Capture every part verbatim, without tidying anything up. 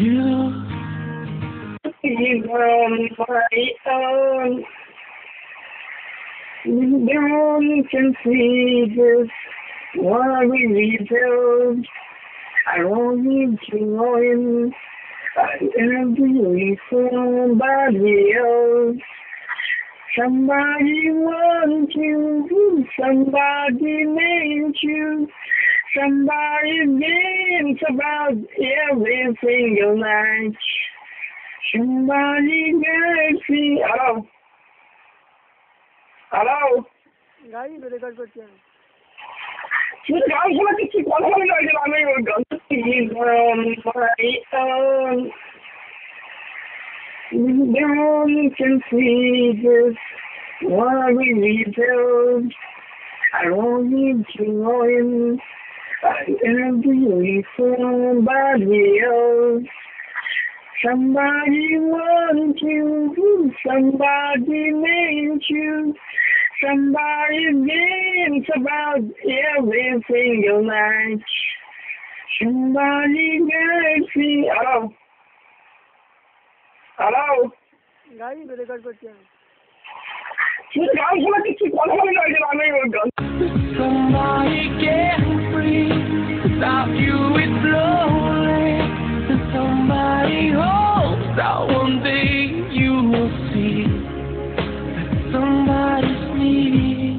you. Even my own, no one can see this. Why we rebuild? I won't need to know him. I am doing somebody else. Somebody wants you, somebody made you, somebody thinks about every single night. Somebody gets me. Hello? Hello? গাড়ি record করছি আমি তুই গান শোনা কিছু কথা বলে না আমি ওই গান No one can see this. Why we rebuild? I don't need to know him. I am doing somebody else. Somebody wants you, somebody made you, somebody thinks about every single night. Somebody gets me. Hello? Hello? গাড়ি record করছি আমি তুই গান শোনা কিছু কথা বলে না আমি ওই গান Somebody get free. Without you it's lonely. And somebody hopes that one day you will see that somebody's needing,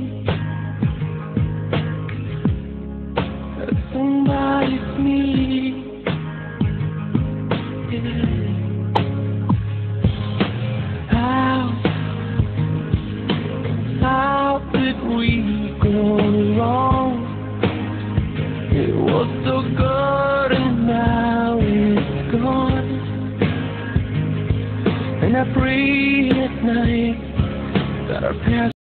that somebody's needing. Yeah. How, how did we go wrong? It was so good and now it's gone. And I pray at night that our past